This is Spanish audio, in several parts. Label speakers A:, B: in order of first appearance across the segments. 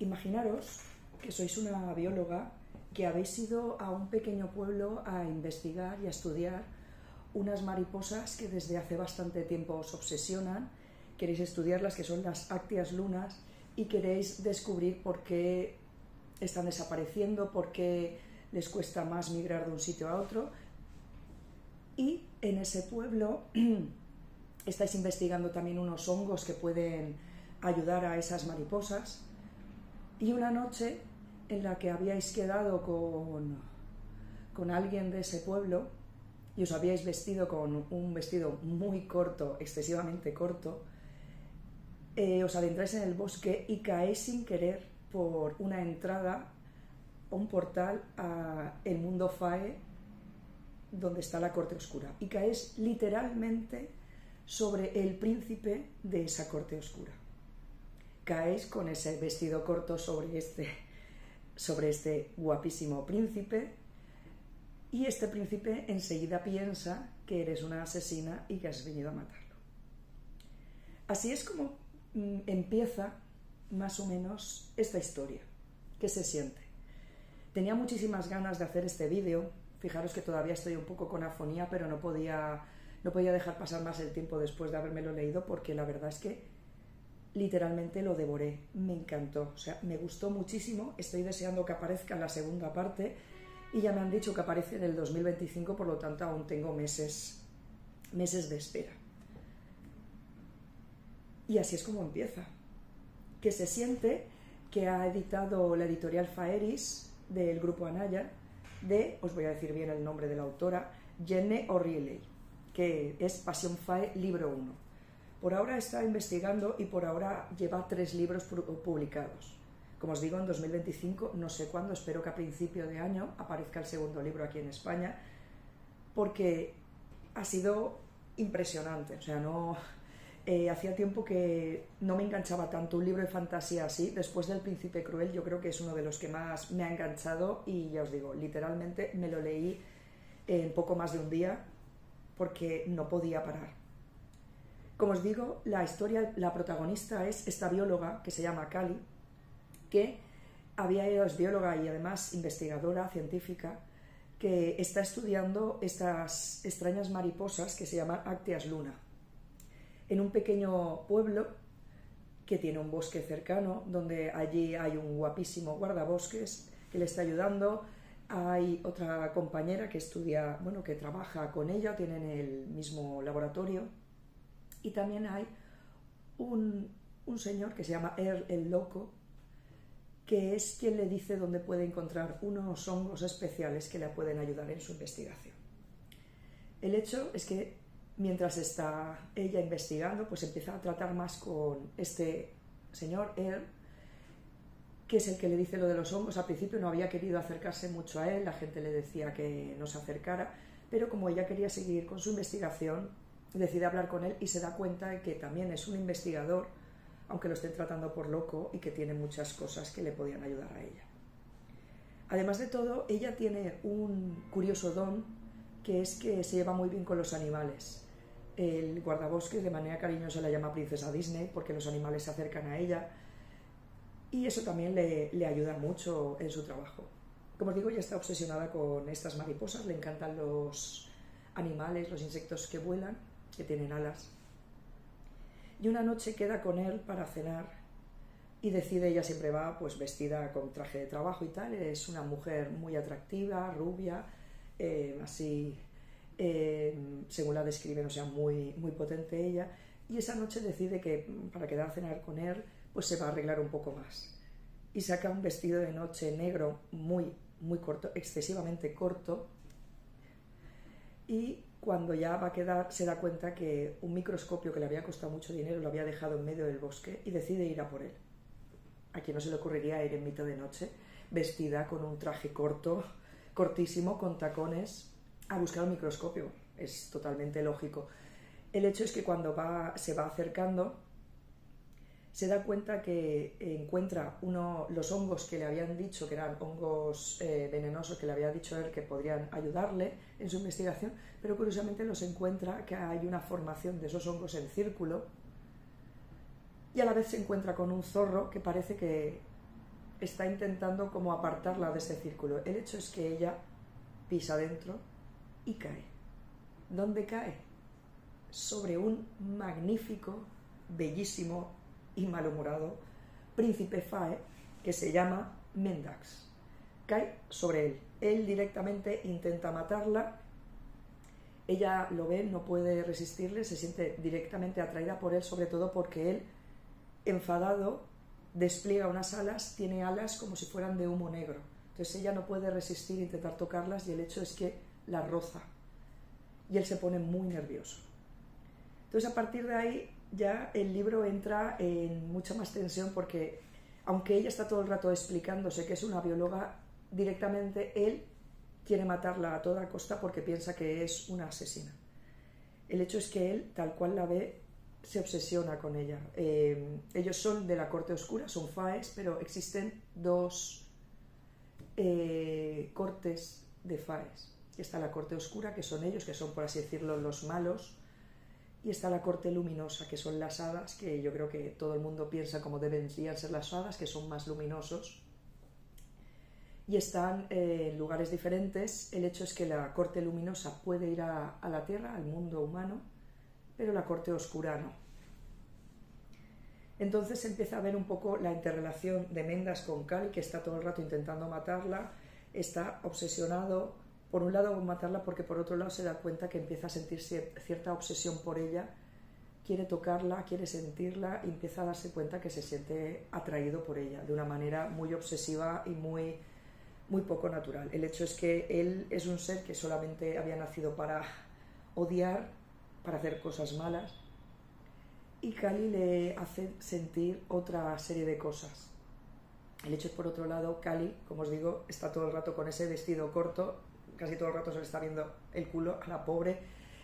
A: Imaginaros que sois una bióloga que habéis ido a un pequeño pueblo a investigar y a estudiar unas mariposas que desde hace bastante tiempo os obsesionan, queréis estudiarlas, que son las actias lunas, y queréis descubrir por qué están desapareciendo, por qué les cuesta más migrar de un sitio a otro. Y en ese pueblo estáis investigando también unos hongos que pueden ayudar a esas mariposas. Y una noche en la que habíais quedado con alguien de ese pueblo y os habíais vestido con un vestido muy corto, excesivamente corto, os adentráis en el bosque y caéis sin querer por una entrada, un portal a el mundo Fae, donde está la corte oscura, y caéis literalmente sobre el príncipe de esa corte oscura. Caéis con ese vestido corto sobre este guapísimo príncipe, y este príncipe enseguida piensa que eres una asesina y que has venido a matarlo. Así es como empieza más o menos esta historia. ¿Qué se siente? Tenía muchísimas ganas de hacer este vídeo. Fijaros que todavía estoy un poco con afonía, pero no podía dejar pasar más el tiempo después de habérmelo leído, porque la verdad es que literalmente lo devoré. Me encantó, o sea, me gustó muchísimo. Estoy deseando que aparezca la segunda parte y ya me han dicho que aparece en el 2025, por lo tanto aún tengo meses de espera. Y así es como empieza. Que se siente que ha editado la editorial Faeris del grupo Anaya, os voy a decir bien el nombre de la autora, Jenny O'Reilly, que es Pasión Fae libro 1. Por ahora está investigando y por ahora lleva 3 libros publicados. Como os digo, en 2025, no sé cuándo, espero que a principio de año aparezca el segundo libro aquí en España, porque ha sido impresionante. O sea, hacía tiempo que no me enganchaba tanto un libro de fantasía así. Después del Príncipe Cruel, yo creo que es uno de los que más me ha enganchado, y ya os digo, literalmente me lo leí en poco más de un día porque no podía parar. Como os digo, la protagonista es esta bióloga que se llama Cali, que es bióloga y además investigadora científica, que está estudiando estas extrañas mariposas que se llaman actias luna, en un pequeño pueblo que tiene un bosque cercano, donde allí hay un guapísimo guardabosques que le está ayudando. Hay otra compañera que que trabaja con ella, tienen el mismo laboratorio, y también hay un señor que se llama Earl el Loco, que es quien le dice dónde puede encontrar unos hongos especiales que le pueden ayudar en su investigación. El hecho es que mientras está ella investigando, pues empieza a tratar más con este señor Earl, que es el que le dice lo de los hongos. Al principio no había querido acercarse mucho a él, la gente le decía que no se acercara, pero como ella quería seguir con su investigación, decide hablar con él y se da cuenta de que también es un investigador, aunque lo estén tratando por loco, y que tiene muchas cosas que le podían ayudar a ella. Además de todo, ella tiene un curioso don, que es que se lleva muy bien con los animales. El guardabosques de manera cariñosa la llama Princesa Disney, porque los animales se acercan a ella, y eso también le ayuda mucho en su trabajo. Como os digo, ella está obsesionada con estas mariposas, le encantan los animales, los insectos que vuelan, que tienen alas. Y una noche queda con él para cenar y decide, ella siempre va pues vestida con traje de trabajo y tal, es una mujer muy atractiva, rubia, según la describen, o sea, muy, muy potente ella, y esa noche decide que para quedar a cenar con él pues se va a arreglar un poco más y saca un vestido de noche negro muy, muy corto, excesivamente corto, y cuando ya va a quedar se da cuenta que un microscopio que le había costado mucho dinero lo había dejado en medio del bosque y decide ir a por él. A quien no se le ocurriría ir en mitad de noche vestida con un traje cortísimo, con tacones, a buscar un microscopio. Es totalmente lógico. El hecho es que cuando se va acercando se da cuenta que encuentra los hongos que le habían dicho que eran hongos venenosos, que le había dicho él que podrían ayudarle en su investigación, pero curiosamente los encuentra que hay una formación de esos hongos en círculo, y a la vez se encuentra con un zorro que parece que está intentando como apartarla de ese círculo. El hecho es que ella pisa dentro y cae. ¿Dónde cae? Sobre un magnífico, bellísimo y malhumorado príncipe Fae que se llama Mendax. Cae sobre él. Él directamente intenta matarla. Ella lo ve, no puede resistirle, se siente directamente atraída por él, sobre todo porque él, enfadado, despliega unas alas, tiene alas como si fueran de humo negro. Entonces ella no puede resistir, intentar tocarlas, y el hecho es que las roza. Y él se pone muy nervioso. Entonces a partir de ahí ya el libro entra en mucha más tensión, porque aunque ella está todo el rato explicándose que es una bióloga, directamente él quiere matarla a toda costa porque piensa que es una asesina. El hecho es que él, tal cual la ve, se obsesiona con ella. Ellos son de la corte oscura, son faes, pero existen dos cortes de faes. Está la corte oscura, que son ellos, que son, por así decirlo, los malos, y está la corte luminosa, que son las hadas, que yo creo que todo el mundo piensa como deberían ser las hadas, que son más luminosos. Y están en lugares diferentes. El hecho es que la corte luminosa puede ir a la Tierra, al mundo humano, pero la corte oscura no. Entonces empieza a ver un poco la interrelación de Mendax con Kali, que está todo el rato intentando matarla, está obsesionado, por un lado con matarla, porque por otro lado se da cuenta que empieza a sentir cierta obsesión por ella, quiere tocarla, quiere sentirla, y empieza a darse cuenta que se siente atraído por ella, de una manera muy obsesiva y muy poco natural. El hecho es que él es un ser que solamente había nacido para odiar, para hacer cosas malas, y Kali le hace sentir otra serie de cosas. El hecho es, por otro lado, Kali, como os digo, está todo el rato con ese vestido corto, casi todo el rato se le está viendo el culo a la pobre.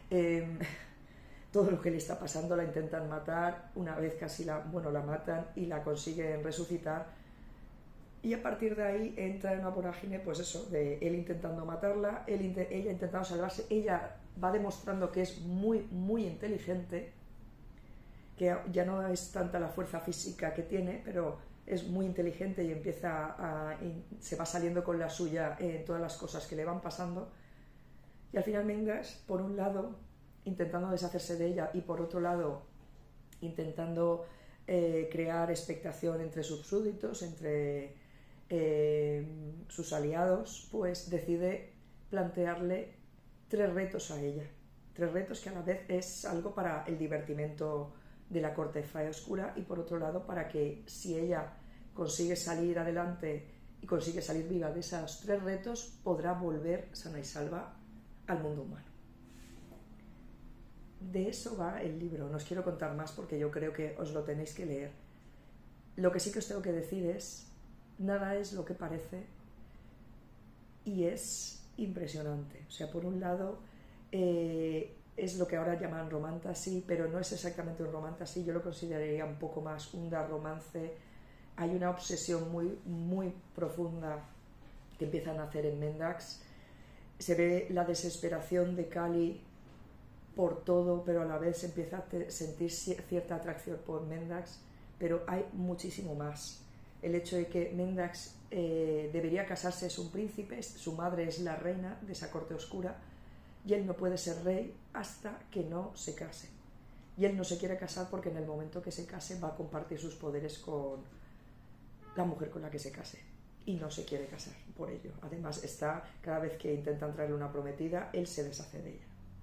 A: Todo lo que le está pasando, la intentan matar, una vez casi la matan y la consiguen resucitar. Y a partir de ahí entra en una vorágine, pues eso, de él intentando matarla, ella intentando salvarse. Ella va demostrando que es muy, muy inteligente, que ya no es tanta la fuerza física que tiene, pero es muy inteligente y se va saliendo con la suya en todas las cosas que le van pasando. Y al final Mendax, por un lado, intentando deshacerse de ella, y por otro lado, intentando crear expectación entre sus súbditos, entre sus aliados, pues decide plantearle 3 retos a ella. 3 retos que a la vez es algo para el divertimento de la corte Fae oscura, y por otro lado para que, si ella consigue salir adelante y consigue salir viva de esos 3 retos, podrá volver sana y salva al mundo humano. De eso va el libro. No os quiero contar más porque yo creo que os lo tenéis que leer. Lo que sí que os tengo que decir es: nada es lo que parece, y es impresionante. O sea, por un lado, es lo que ahora llaman romantasy, pero no es exactamente un romantasy, yo lo consideraría un poco más un dark romance. Hay una obsesión muy, muy profunda que empiezan a hacer en Mendax. Se ve la desesperación de Kali por todo, pero a la vez se empieza a sentir cierta atracción por Mendax, pero hay muchísimo más. El hecho de que Mendax debería casarse, es un príncipe, su madre es la reina de esa corte oscura, y él no puede ser rey hasta que no se case. Y él no se quiere casar porque en el momento que se case va a compartir sus poderes con la mujer con la que se case, y no se quiere casar por ello. Además, cada vez que intentan traerle una prometida, él se deshace de ella.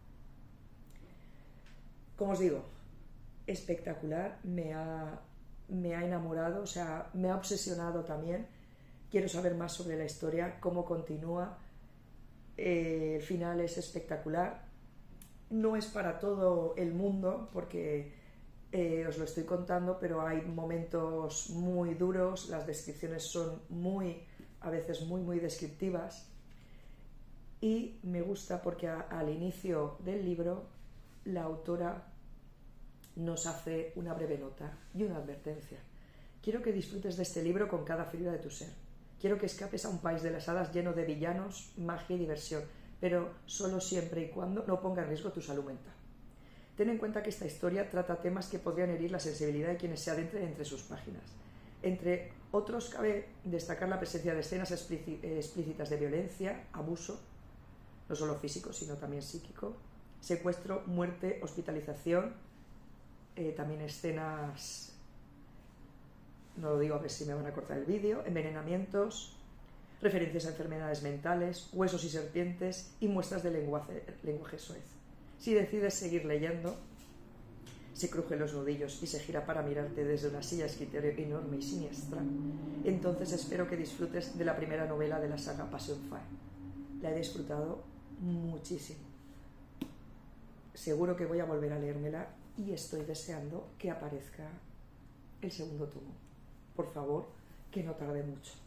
A: Como os digo, espectacular, me ha enamorado, o sea, me ha obsesionado también. Quiero saber más sobre la historia, cómo continúa. El final es espectacular. No es para todo el mundo, porque os lo estoy contando, pero hay momentos muy duros, las descripciones son a veces muy descriptivas, y me gusta porque al inicio del libro la autora nos hace una breve nota y una advertencia. Quiero que disfrutes de este libro con cada fibra de tu ser. Quiero que escapes a un país de las hadas lleno de villanos, magia y diversión, pero solo siempre y cuando no ponga en riesgo tu salud mental. Ten en cuenta que esta historia trata temas que podrían herir la sensibilidad de quienes se adentren entre sus páginas. Entre otros cabe destacar la presencia de escenas explícitas de violencia, abuso, no solo físico, sino también psíquico, secuestro, muerte, hospitalización, también escenas, no lo digo a ver si me van a cortar el vídeo, envenenamientos, referencias a enfermedades mentales, huesos y serpientes y muestras de lenguaje soez. Si decides seguir leyendo, se cruje los nudillos y se gira para mirarte desde una silla de escritorio enorme y siniestra, entonces espero que disfrutes de la primera novela de la saga Passion Fair. La he disfrutado muchísimo. Seguro que voy a volver a leérmela y estoy deseando que aparezca el segundo tomo. Por favor, que no tarde mucho.